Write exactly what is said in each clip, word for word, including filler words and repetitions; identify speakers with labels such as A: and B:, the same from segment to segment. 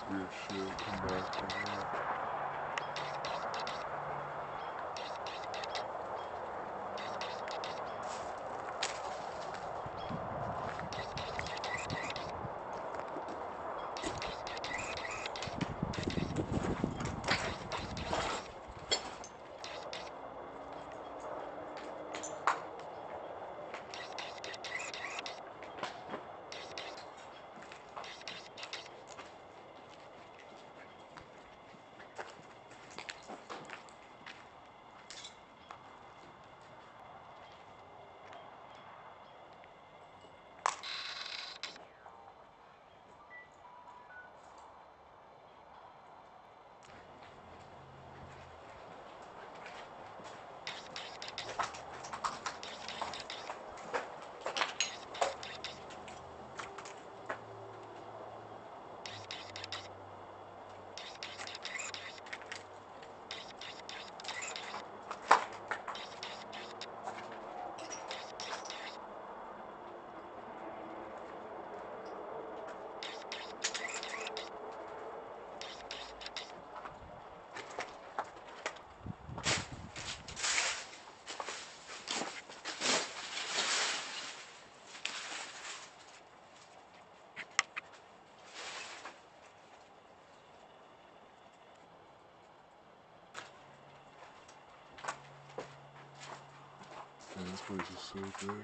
A: Yeah, shit, come back for that. Man, this place is so big.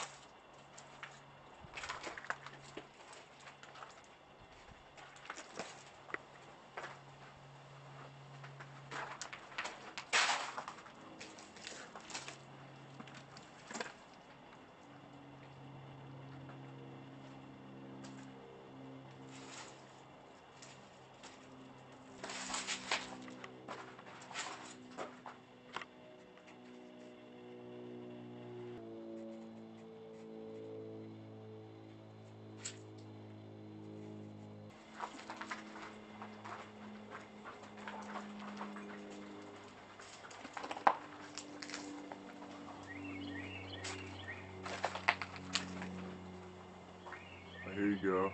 A: Here you go.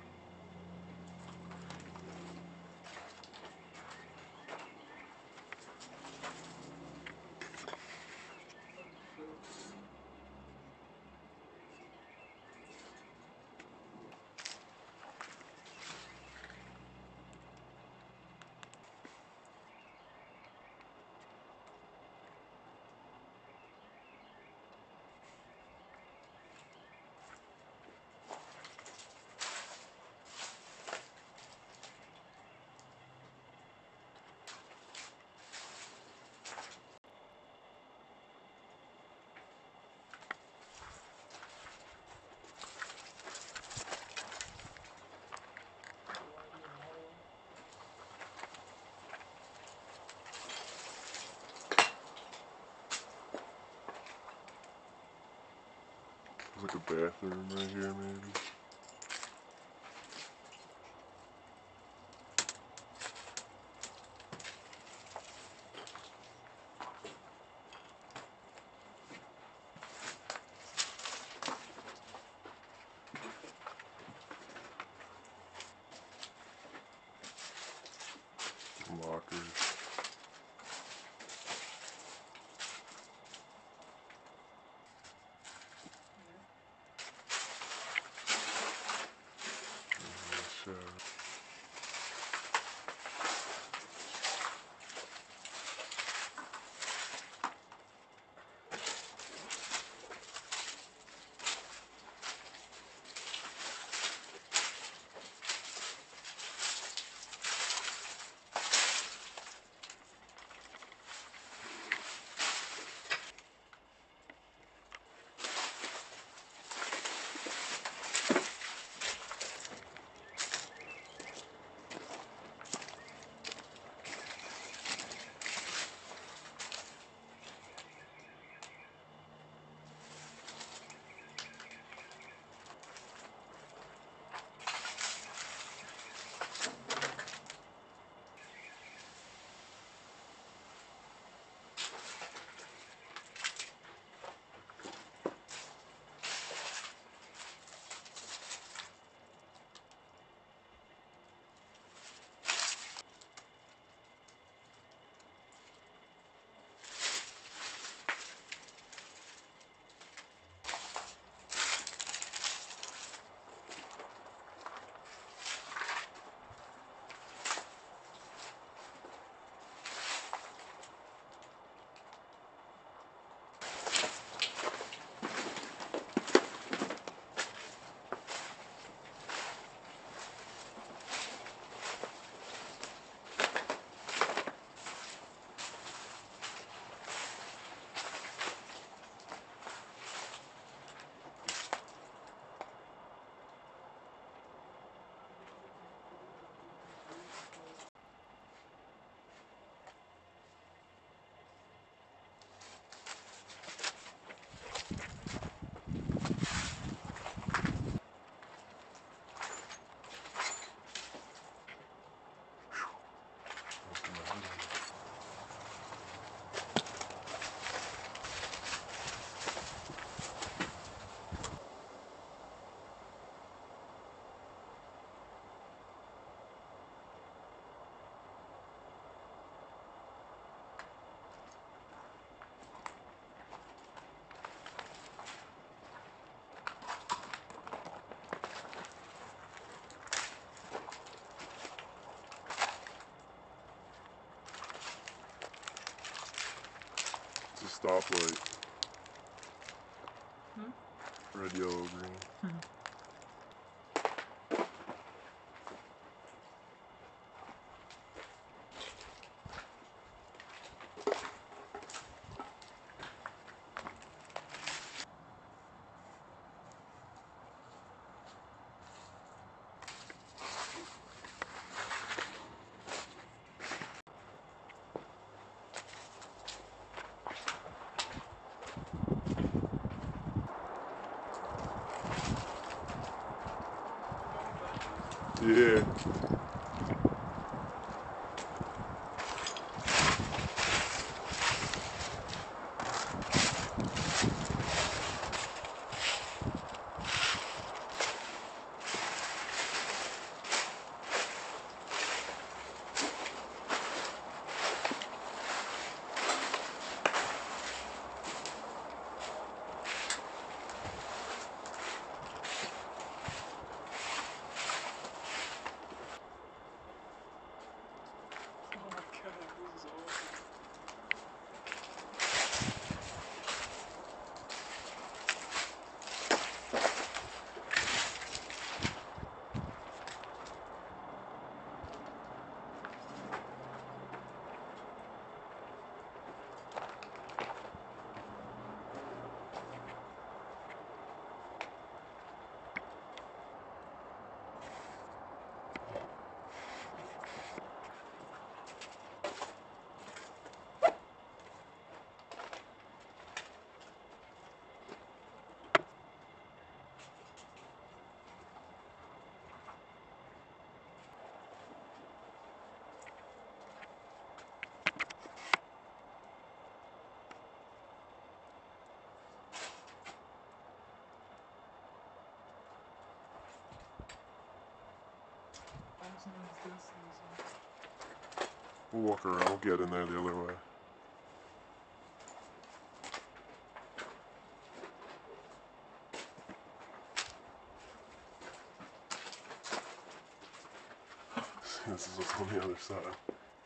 A: There's like a bathroom right here, maybe. Lockers. stoplight.
B: Hmm?
A: Red, yellow, green.
B: Hmm.
A: Yeah.
B: Oh my god, this is awesome. Awesome as this is.
A: We'll walk around. We'll get in there the other way. This is what's on the other side.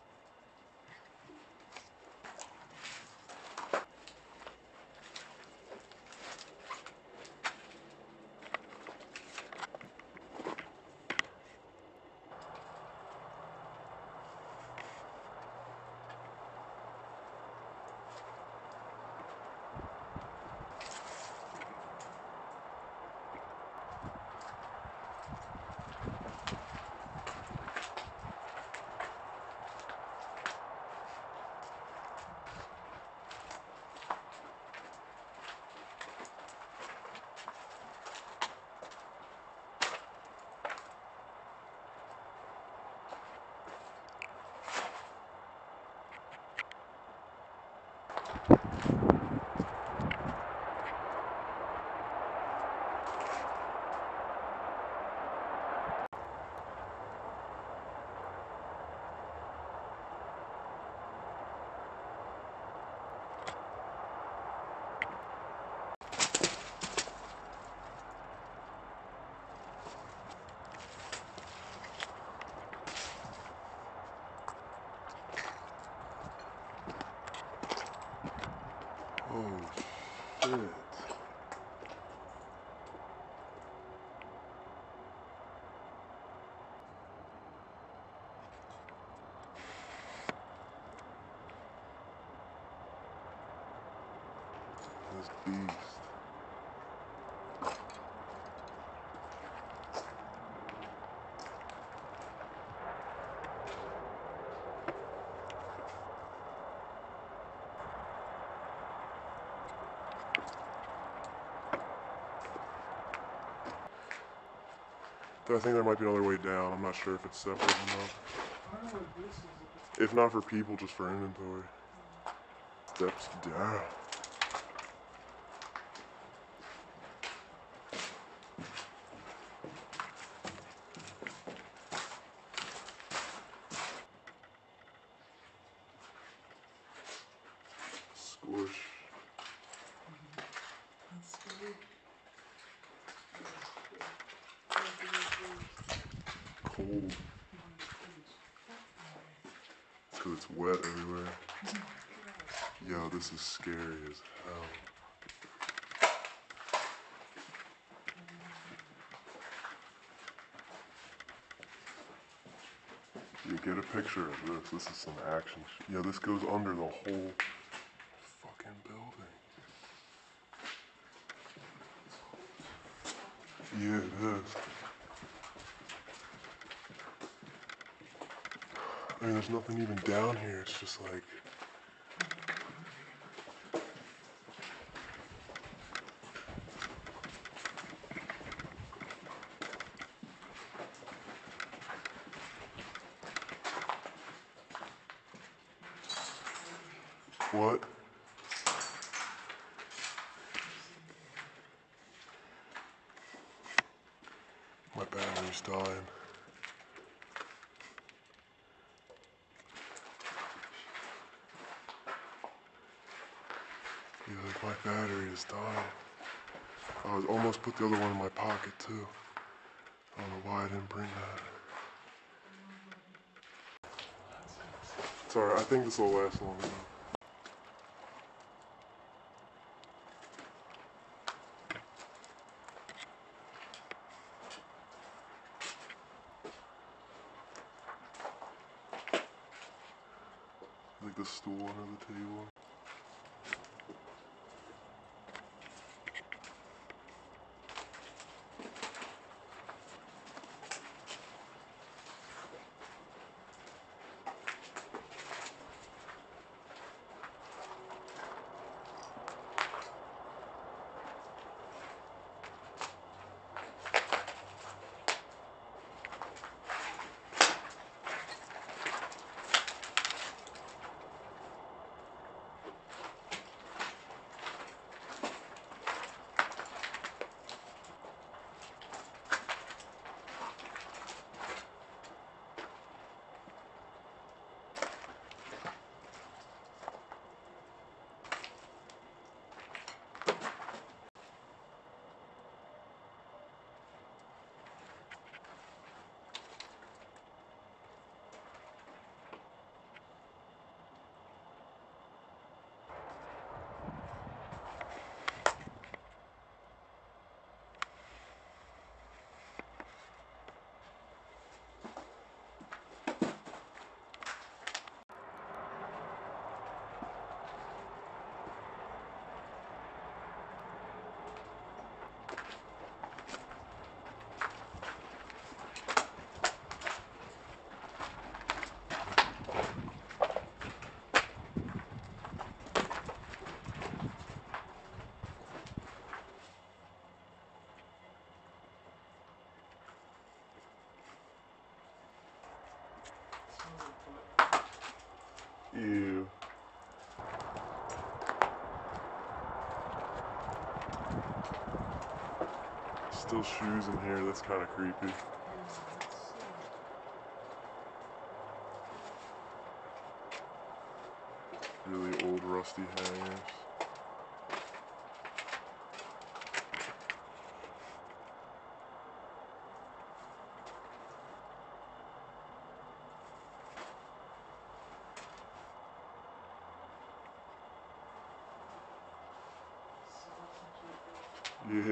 A: Oh, shit. This beast. I think there might be another way down. I'm not sure if it's separate or not.
B: I don't know what this is.
A: If not for people, just for inventory. Steps down. Squish.
B: That's scary.
A: Cold. It's because it's wet everywhere.
B: Oh my god.
A: Yo, this is scary as hell. You get a picture of this. This is some action. Sh Yo, this goes under the whole fucking building. Yeah, it is. I mean, there's nothing even down here. It's just like... What? My battery's dying. Yeah, like my battery is dying. I was almost put the other one in my pocket too. I don't know why I didn't bring that. It's alright, I think this will last long enough. Like the stool under the table. Ew. Still shoes in here, that's kind of creepy. Really old rusty hangers. Yeah.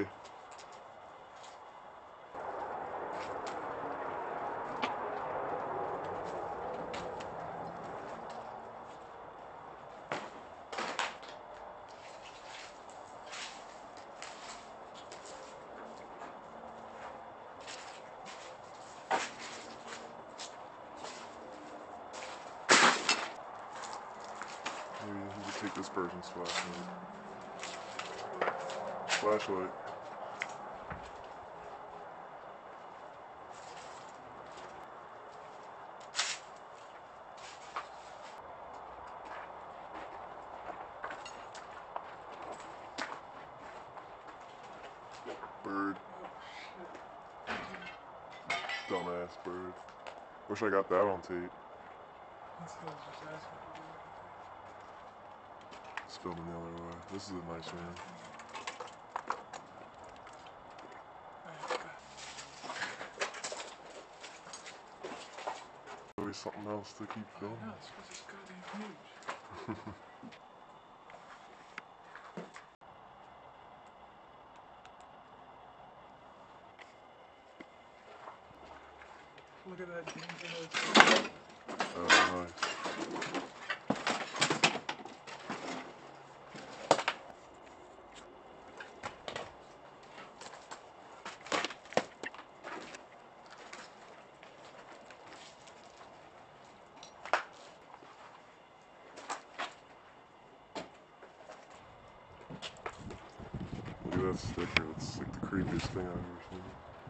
A: Maybe you can take this person's flashlight. Flashlight. Bird. Dumbass bird. Wish I got that on tape.
B: That's what I was just asking for.
A: It's filming the other way. This is a nice room. Always something else to keep filming.
B: I know, it's because it's goddamn huge. Look at that danger.
A: Oh, nice. Look at that sticker. It's like the creepiest thing I've ever seen.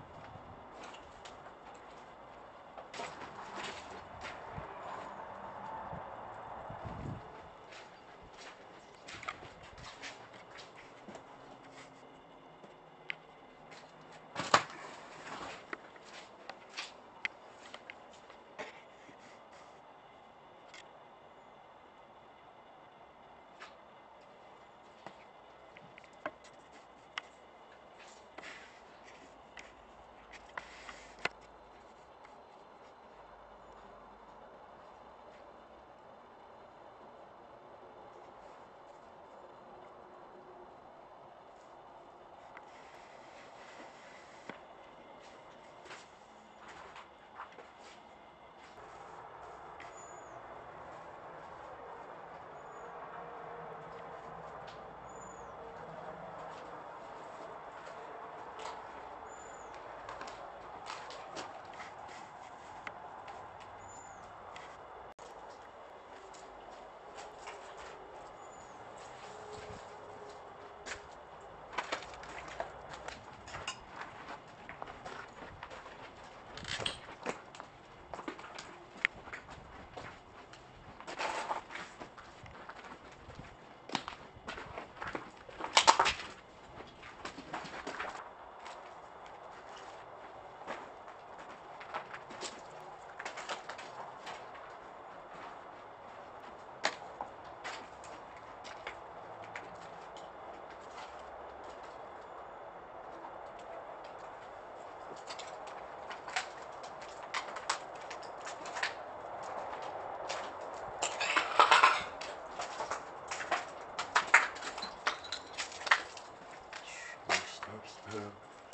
A: Steps down.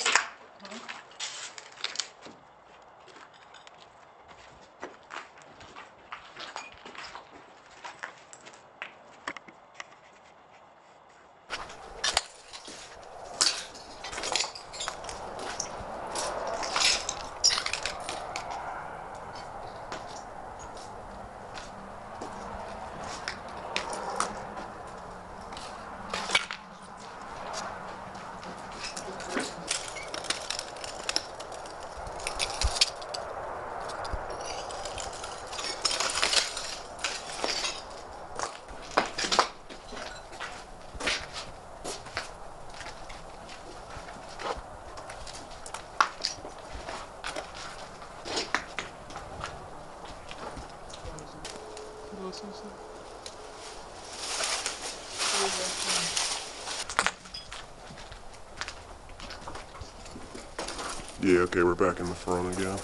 A: Yeah, okay, we're back in the front again.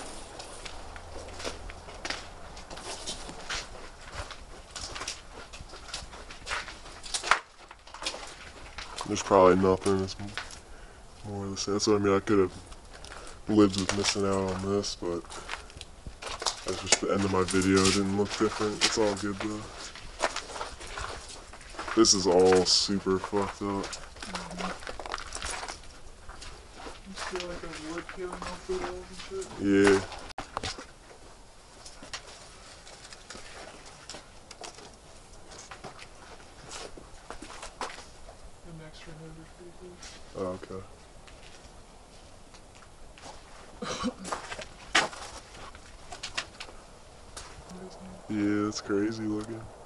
A: There's probably nothing. It's more of the same. So I mean, I could have lived with missing out on this, but that's just the end of my video. It didn't look different. It's all good though. This is all super fucked up.
B: Mm-hmm. You see like a wood peeling off the walls and shit?
A: Yeah.
B: An extra neighbor's people.
A: Oh, okay. Yeah, it's crazy looking.